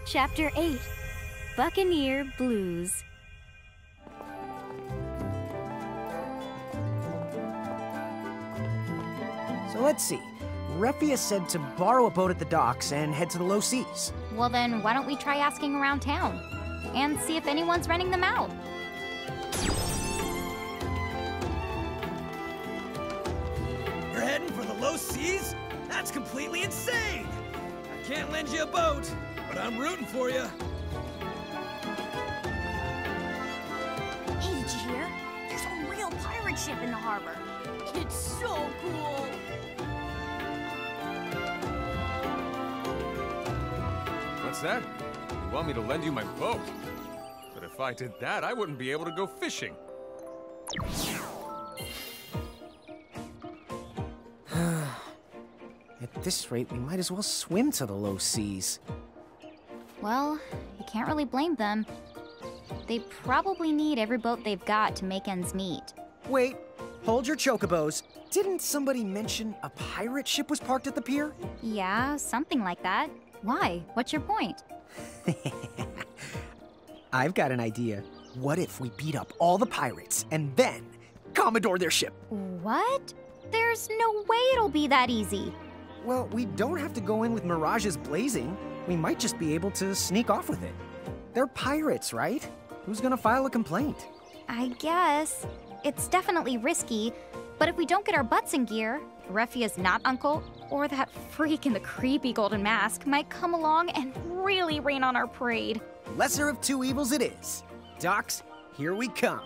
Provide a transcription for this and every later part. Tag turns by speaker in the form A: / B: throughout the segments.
A: Chapter 8, Buccaneer Blues.
B: So let's see. Refia said to borrow a boat at the docks and head to the low seas.
A: Well then, why don't we try asking around town? And see if anyone's renting them out.
C: You're heading for the low seas? That's completely insane! I can't lend you a boat, but I'm rooting for you.
D: Hey, did you hear? There's a real pirate ship in the harbor. It's so cool.
E: What's that? You want me to lend you my boat? But if I did that, I wouldn't be able to go fishing.
B: At this rate, we might as well swim to the low seas.
A: Well, you can't really blame them. They probably need every boat they've got to make ends meet.
B: Wait, hold your chocobos. Didn't somebody mention a pirate ship was parked at the pier?
A: Yeah, something like that. Why? What's your point?
B: I've got an idea. What if we beat up all the pirates and then Commodore their ship?
A: What? There's no way it'll be that easy.
B: Well, we don't have to go in with mirages blazing. We might just be able to sneak off with it. They're pirates, right? Who's gonna file a complaint?
A: I guess. It's definitely risky, but if we don't get our butts in gear, Refia's not uncle, or that freak in the creepy golden mask might come along and really rain on our parade.
B: Lesser of two evils it is. Docs, here we come.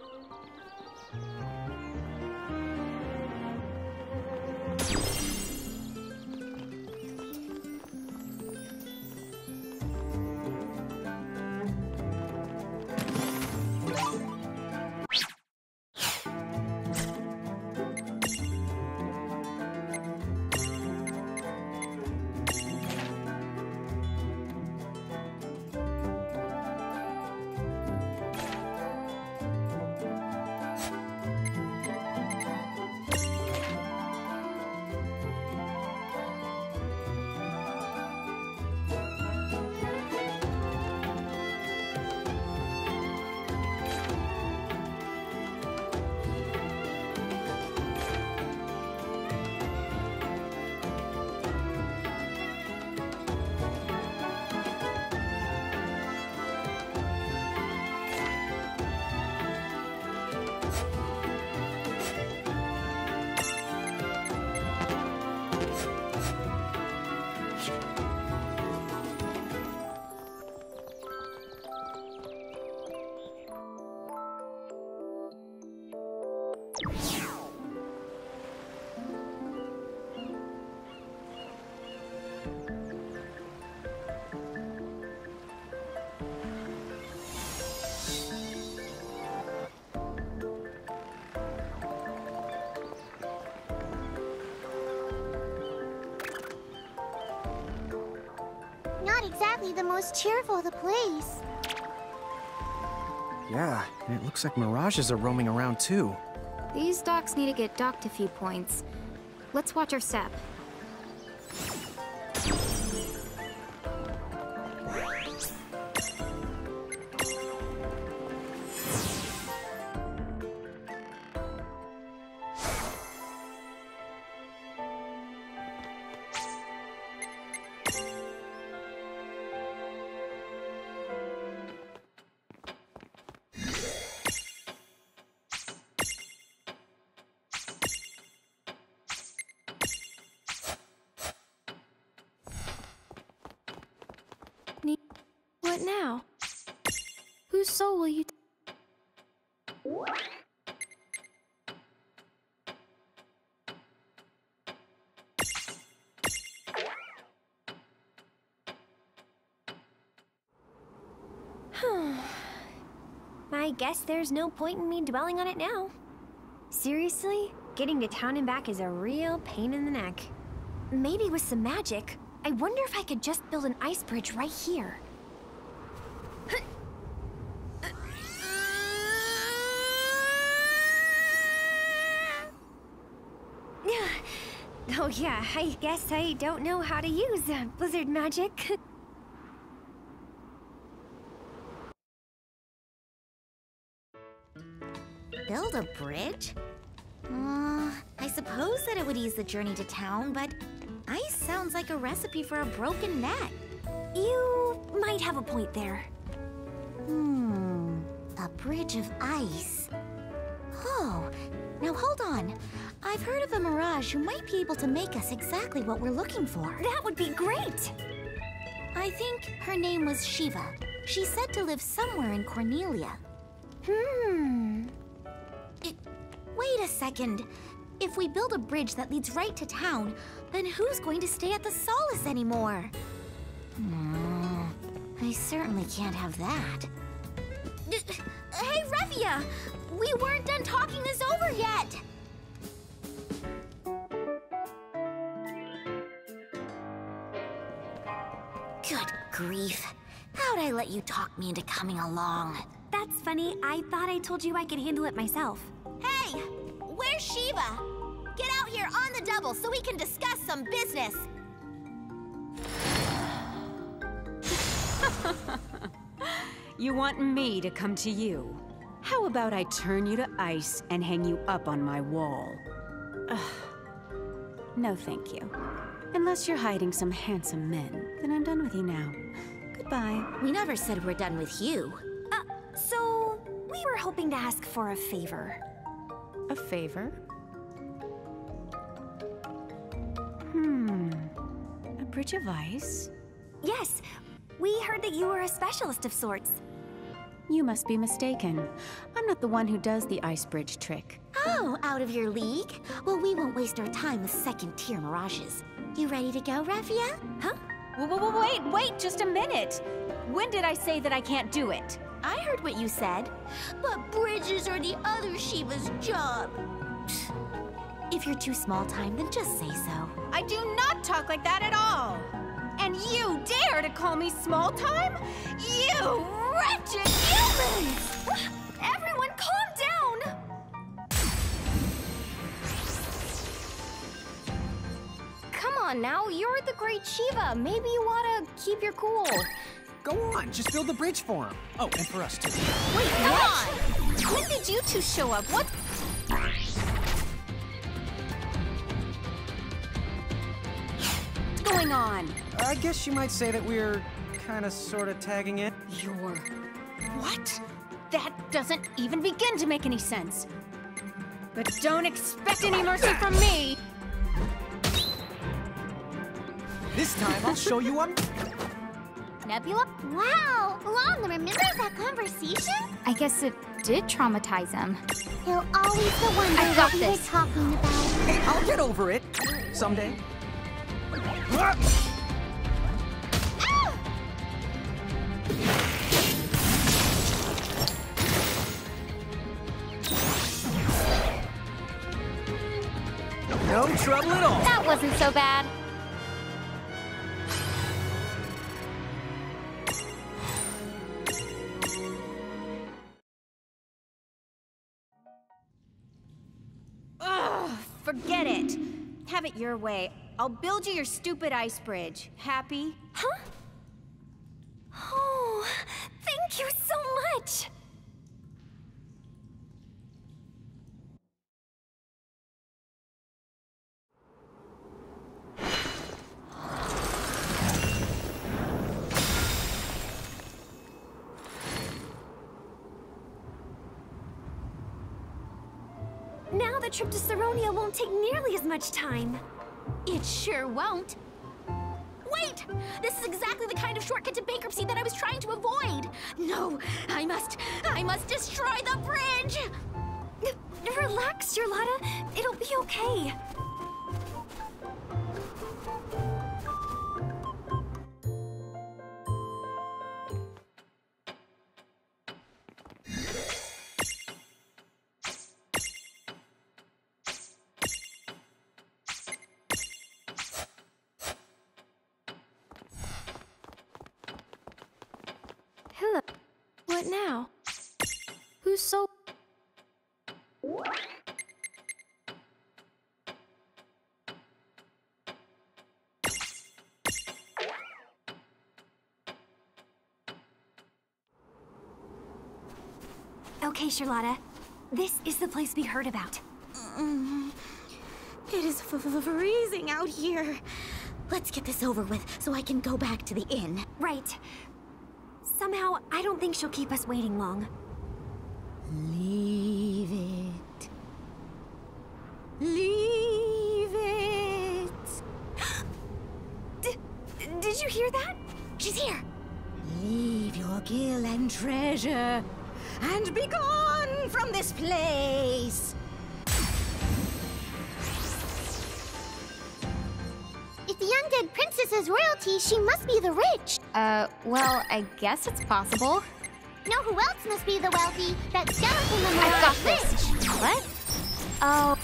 D: Not exactly the most cheerful of the place.
B: Yeah, and it looks like mirages are roaming around too.
A: These docks need to get docked a few points. Let's watch our step.
F: What now? Whose soul will you...
D: I guess there's no point in me dwelling on it now. Seriously? Getting to town and back is a real pain in the neck. Maybe with some magic, I wonder if I could just build an ice bridge right here. Oh yeah, I guess I don't know how to use blizzard magic.
G: Build a bridge? I suppose that it would ease the journey to town, but ice sounds like a recipe for a broken neck.
D: You might have a point there.
G: A bridge of ice. Oh, now hold on. I've heard of a Mirage who might be able to make us exactly what we're looking for.
D: That would be great!
G: I think her name was Shiva. She's said to live somewhere in Cornelia. Wait a second. If we build a bridge that leads right to town, then who's going to stay at the Solace anymore? I certainly can't have that. Hey, Revia! We weren't done talking this over yet! Good grief. How'd I let you talk me into coming along?
D: That's funny. I thought I told you I could handle it myself.
G: Hey! Where's Shiva? Get out here on the double so we can discuss some business!
H: You want me to come to you? How about I turn you to ice and hang you up on my wall? Ugh. No, thank you. Unless you're hiding some handsome men, then I'm done with you now. Goodbye.
G: We never said we're done with you.
D: So we were hoping to ask for a favor.
H: A favor? A bridge of ice?
D: Yes, we heard that you were a specialist of sorts.
H: You must be mistaken. I'm not the one who does the ice bridge trick.
G: Oh, out of your league? Well, we won't waste our time with second-tier Mirages. You ready to go, Revia?
H: Huh? Wait, just a minute! When did I say that I can't do it?
G: I heard what you said. But bridges are the other Shiva's job. If you're too small time, then just say so.
H: I do not talk like that at all! And you dare to call me small time? You wretched humans!
D: Everyone calm down!
A: Come on now, you're the great Shiva. Maybe you ought to keep your cool.
B: Go on, just build the bridge for him. Oh, and for us too.
A: Wait, come on! When did you two show up? What?
H: What's going on?
B: I guess you might say that we're kinda sorta tagging in.
H: You're... What? That doesn't even begin to make any sense. But don't expect any mercy from me!
B: This time I'll show you up.
G: Nebula? Wow! Long remembers that conversation?
A: I guess it did traumatize him.
G: He'll always the one
A: I got
G: we were
A: this.
G: talking about.
B: I'll get over it. Someday. No trouble at all.
A: That wasn't so bad.
H: Forget it. Have it your way. I'll build you your stupid ice bridge. Happy?
D: Huh? Oh, thank you so much! Now the trip to Saronia won't take nearly as much time.
G: It sure won't. Wait! This is exactly the kind of shortcut to bankruptcy that I was trying to avoid! No, I must destroy the bridge!
D: Relax, Charlotta. It'll be okay.
F: Hello. What now? Who's so...
D: Okay, Charlotta. This is the place we heard about.
G: It is freezing out here. Let's get this over with so I can go back to the inn.
D: Right. Somehow, I don't think she'll keep us waiting long.
G: Leave it. Leave it.
D: Did you hear that?
G: She's here. Leave your gil and treasure and be gone from this place.
I: If the undead princess is royalty, she must be the rich.
A: Well, I guess it's possible.
I: Know who else must be the wealthy? That skeleton in the
A: I've got
I: rich.
A: this. What? Oh.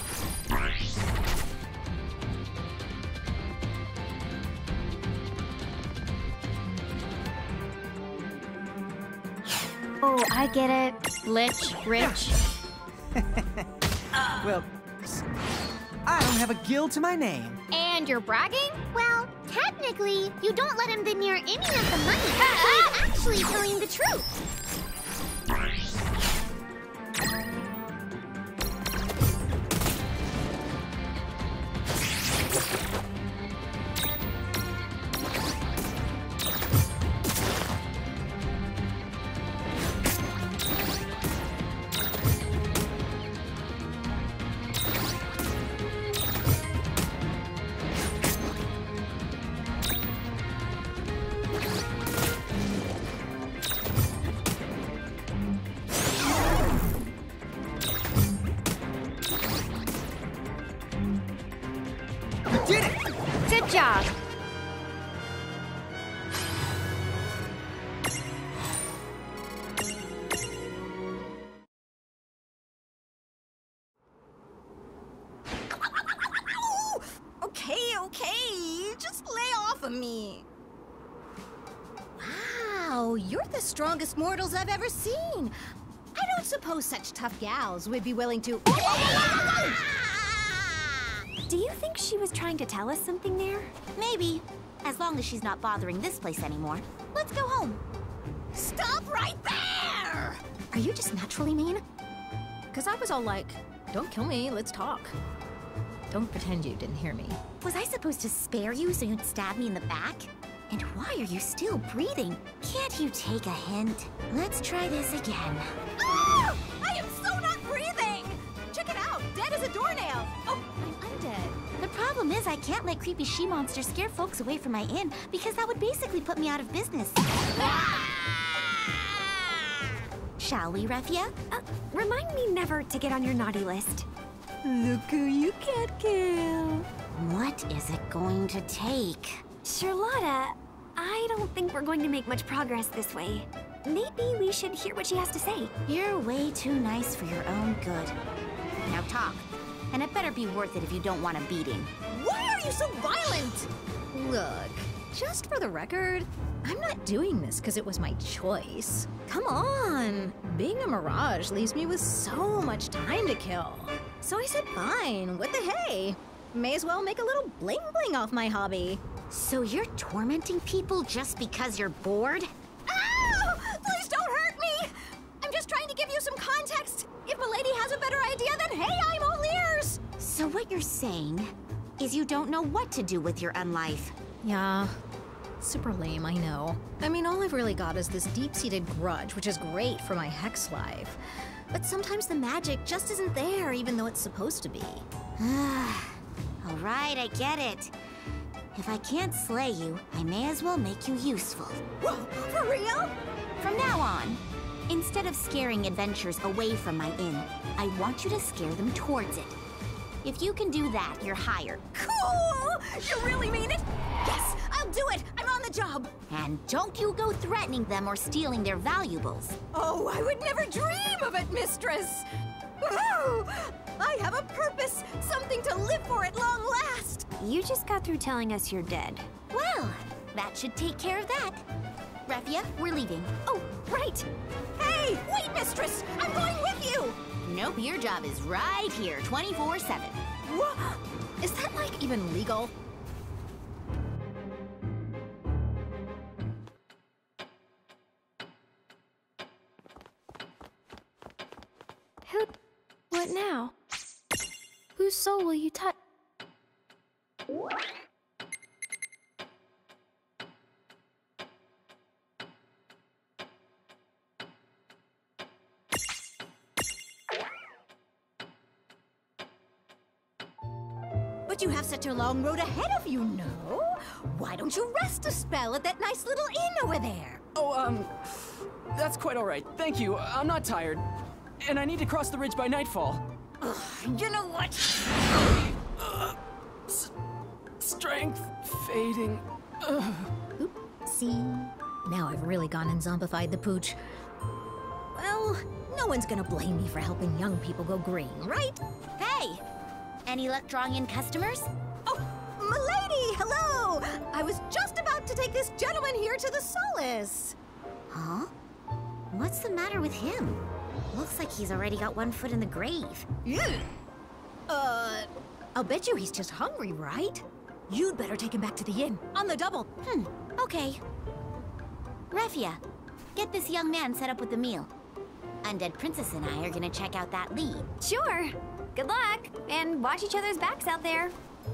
A: Oh, I get it. Lich, rich.
B: Well, I don't have a gil to my name.
A: And you're bragging?
I: Well, technically, you don't let him veneer any of the money. So he's actually telling the truth.
B: Did it!
A: Good job.
G: Okay. Just lay off of me. Wow, you're the strongest mortals I've ever seen. I don't suppose such tough gals would be willing to...
D: Do you think she was trying to tell us something there?
G: Maybe. As long as she's not bothering this place anymore. Let's go home. Stop right there! Are you just naturally mean?
J: Because I was all like, don't kill me, let's talk. Don't pretend you didn't hear me.
G: Was I supposed to spare you so you'd stab me in the back? And why are you still breathing? Can't you take a hint? Let's try this again. Ah! I am so not breathing! Check it out, dead as a doornail. Oh, I'm undead. The problem is I can't let creepy she-monsters scare folks away from my inn because that would basically put me out of business. Shall we, Refia?
D: Remind me never to get on your naughty list.
G: Look who you can't kill. What is it going to take?
D: Charlotta, I don't think we're going to make much progress this way. Maybe we should hear what she has to say.
G: You're way too nice for your own good. Now talk. And it better be worth it if you don't want a beating. Why are you so violent?
J: Look, just for the record, I'm not doing this because it was my choice. Come on! Being a Mirage leaves me with so much time to kill. So I said fine, what the hey? May as well make a little bling-bling off my hobby.
G: So you're tormenting people just because you're bored? Ow! Please don't hurt me! I'm just trying to give you some context. If Milady has a better idea, then hey, I'm all ears! So what you're saying is you don't know what to do with your unlife.
J: Yeah, super lame, I know. I mean, all I've really got is this deep-seated grudge, which is great for my hex life. But sometimes the magic just isn't there, even though it's supposed to be.
G: All right, I get it. If I can't slay you, I may as well make you useful. Whoa, for real? From now on, instead of scaring adventurers away from my inn, I want you to scare them towards it. If you can do that, you're hired. Cool! You really mean it? Yes, I'll do it! I'm on the job! And don't you go threatening them or stealing their valuables. Oh, I would never dream of it, mistress! Woohoo! I have a purpose, something to live for at long last!
D: You just got through telling us you're dead.
G: Well, that should take care of that. Refia, we're leaving. Oh, right! Hey, wait, mistress! I'm going with you! Nope, your job is right here, 24/7.
J: What? Is that, like, even legal?
F: Whose soul will you touch?
J: But you have such a long road ahead of you, no? Why don't you rest a spell at that nice little inn over there?
K: Oh, that's quite all right. Thank you. I'm not tired. And I need to cross the ridge by nightfall.
J: Ugh, you know what?
K: Strength fading.
J: See? Now I've really gone and zombified the pooch. Well, no one's gonna blame me for helping young people go green, right?
G: Hey! Any luck drawing in customers?
J: Oh, milady, hello! I was just about to take this gentleman here to the Solace.
G: Huh? What's the matter with him? Looks like he's already got one foot in the grave.
J: I'll bet you he's just hungry, right? You'd better take him back to the inn, on the double.
G: Okay. Refia, get this young man set up with the meal. Undead Princess and I are gonna check out that lead.
D: Sure. Good luck, and watch each other's backs out there.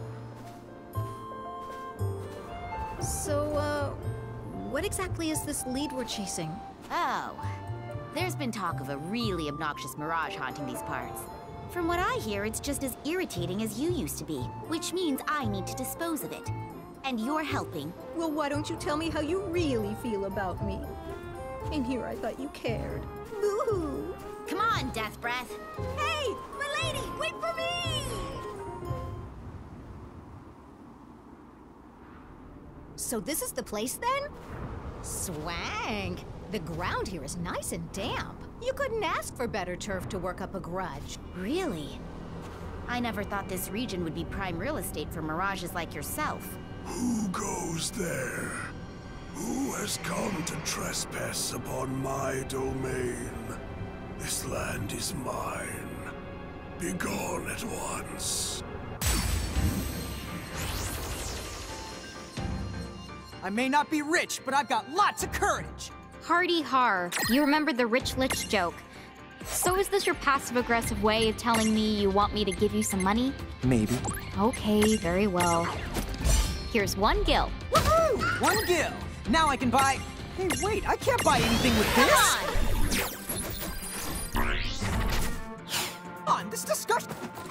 J: So, what exactly is this lead we're chasing?
G: Oh, there's been talk of a really obnoxious mirage haunting these parts. From what I hear, it's just as irritating as you used to be, which means I need to dispose of it. And you're helping.
J: Well, why don't you tell me how you really feel about me? And here I thought you cared. Boo-hoo.
G: Come on, Death Breath.
J: Hey, milady, wait for me! So this is the place then? Swank. The ground here is nice and damp. You couldn't ask for better turf to work up a grudge.
G: Really? I never thought this region would be prime real estate for mirages like yourself.
L: Who goes there? Who has come to trespass upon my domain? This land is mine. Be gone at once.
B: I may not be rich, but I've got lots of courage.
A: Hardy har. You remember the rich lich joke. So is this your passive-aggressive way of telling me you want me to give you some money?
B: Maybe.
A: Okay, very well. Here's 1 gil.
B: Woohoo! 1 gil! Now I can buy... Hey, wait, I can't buy anything with this! Come on, this discussion...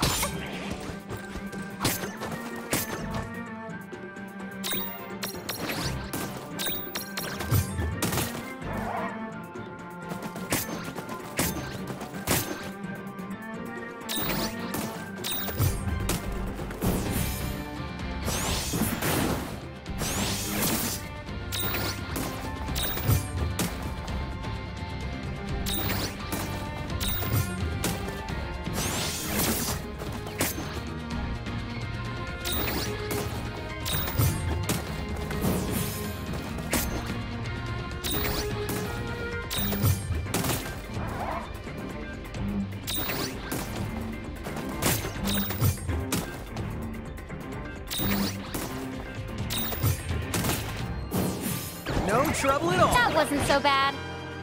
B: No trouble at all.
A: That wasn't so bad.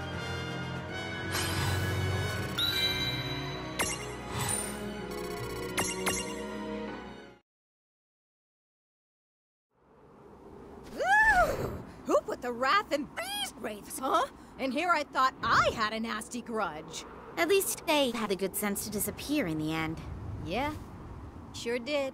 J: Who put the wrath in these wraiths, huh? And here I thought I had a nasty grudge.
G: At least they had the good sense to disappear in the end.
J: Yeah, sure did.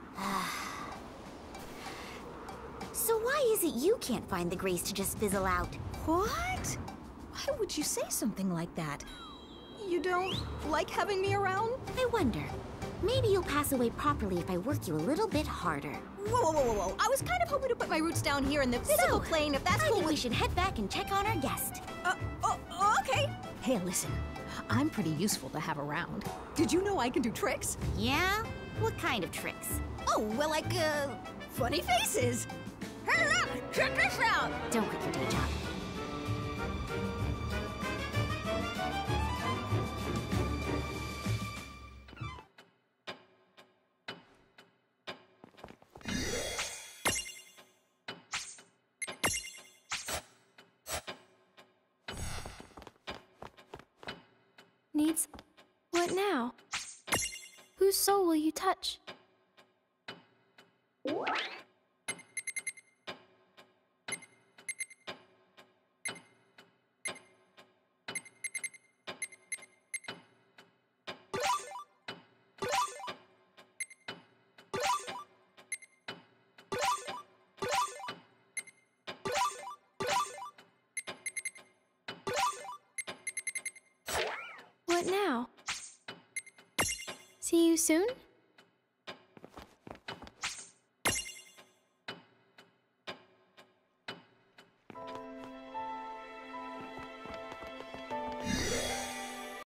G: So why is it you can't find the grace to just fizzle out?
J: What? Why would you say something like that? You don't like having me around?
G: I wonder. Maybe you'll pass away properly if I work you a little bit harder.
J: Whoa. I was kind of hoping to put my roots down here in the physical plane, if that's
G: I
J: cool
G: think
J: with...
G: we should head back and check on our guest.
J: Okay. Hey, listen. I'm pretty useful to have around. Did you know I can do tricks?
G: Yeah? What kind of tricks?
J: Oh, well, like, funny faces. Hey, look! Check this out!
G: Don't quit your day job.
F: Needs... What now? Whose soul will you touch? What now? See you soon?